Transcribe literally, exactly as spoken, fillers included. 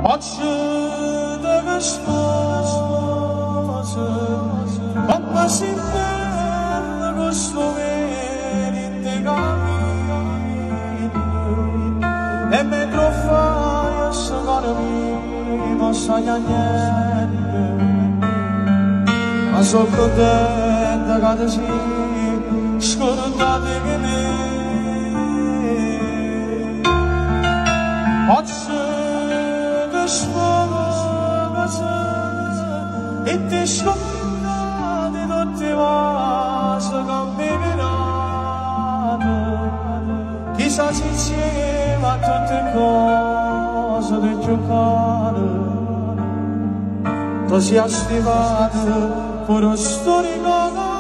Açıldı kışmazı Bakmasından gusto verinte cammino E mentre fai a sagarmi non sai a niente Ma sono contenta che ti sei scordata che me Açıldı kışmazı E ti scordate tutte cose che mi venate Chissà se insieme a tutte cose del giocare Tu sia stivata pure storica